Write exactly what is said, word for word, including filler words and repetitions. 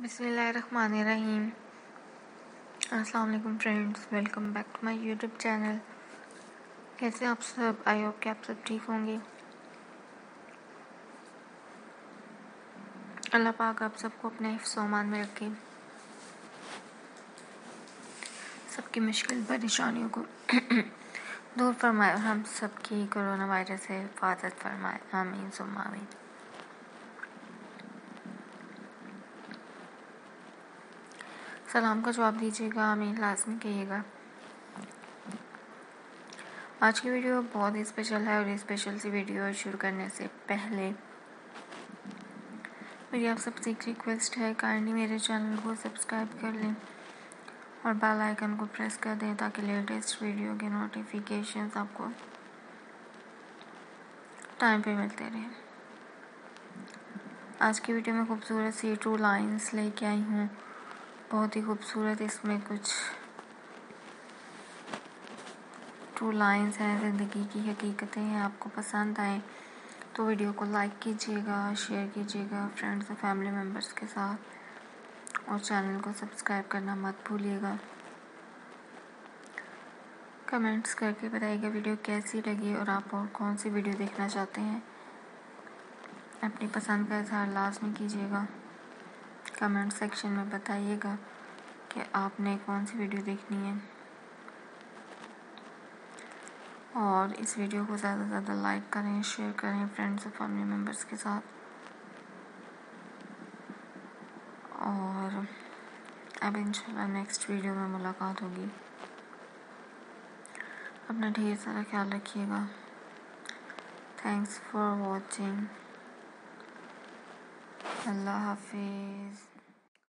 بسم اللہ الرحمن الرحیم۔ السلام علیکم friends, welcome back to my YouTube channel. کیسے آپ سب؟ آئی ہوپ کہ آپ سب ٹھیک ہوں گے۔ اللہ پاک آپ سب کو اپنے حفظ و امان میں رکھے، سب کی مشکل پریشانیوں کو دور فرمائے اور ہم سب کی کرونا وائرس سے حفاظت فرمائے، آمین ثم آمین۔ سلام کا جواب دیجیے گا، آمین لازمی کہیے گا۔ آج کی ویڈیو بہت ہی اسپیشل ہے، اور اسپیشل سی ویڈیو شروع کرنے سے پہلے میری آپ سب سے ایک ریکویسٹ ہے، کائنڈلی میرے چینل کو سبسکرائب کر لیں اور بیل آئیکن کو پریس کر دیں تاکہ لیٹسٹ ویڈیو کے نوٹیفیکیشنز آپ کو ٹائم پہ ملتے رہیں۔ آج کی ویڈیو میں خوبصورت سی ٹو لائنز لے کے آئی ہوں، بہت ہی خوبصورت۔ اس میں کچھ ٹو لائنز ہیں، زندگی کی حقیقتیں ہیں۔ آپ کو پسند آئیں تو ویڈیو کو لائک کیجیے گا، شیئر کیجیے گا فرینڈز اور فیملی ممبرس کے ساتھ، اور چینل کو سبسکرائب کرنا مت بھولیے گا۔ کمنٹس کر کے بتائیے گا ویڈیو کیسی لگی اور آپ اور کون سی ویڈیو دیکھنا چاہتے ہیں۔ اپنی پسند کا اظہار لازمی کیجیے گا، کمنٹ سیکشن میں بتائیے گا کہ آپ نے کون سی ویڈیو دیکھنی ہے، اور اس ویڈیو کو زیادہ سے زیادہ لائک کریں، شیئر کریں فرینڈس اور فیملی ممبرس کے ساتھ۔ اور اب انشاءاللہ نیکسٹ ویڈیو میں ملاقات ہوگی۔ اپنا ڈھیر سارا خیال رکھیے گا۔ Thanks for watching. اللہ حافظ۔